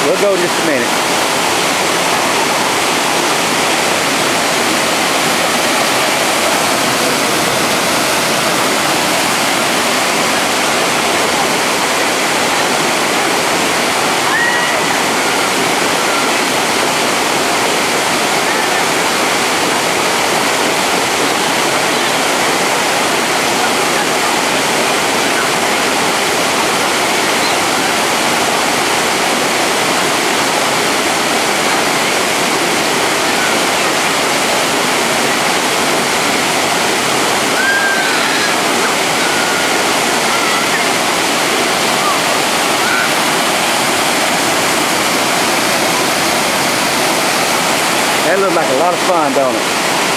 We'll go in just a minute. That looks like a lot of fun, don't it?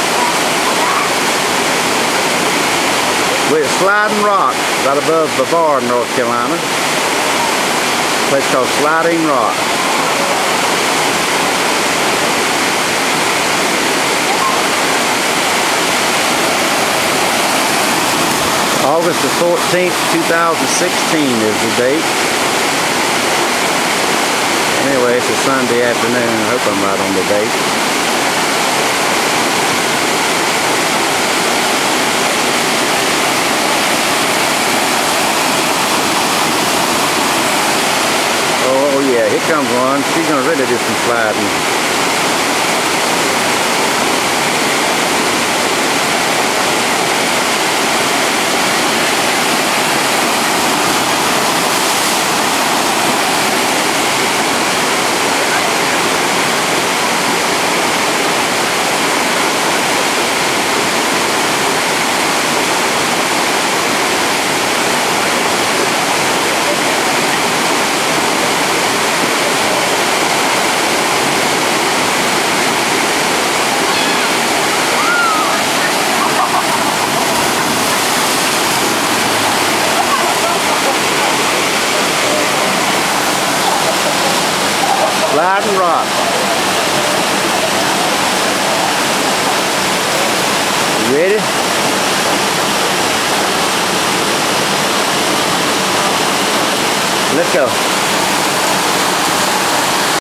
We're at Sliding Rock, right above Brevard, North Carolina. A place called Sliding Rock. August the 14th, 2016 is the date. Anyway, it's a Sunday afternoon. I hope I'm right on the date. Oh yeah, here comes one. She's gonna really do some sliding. Sliding Rock. You ready? Let's go.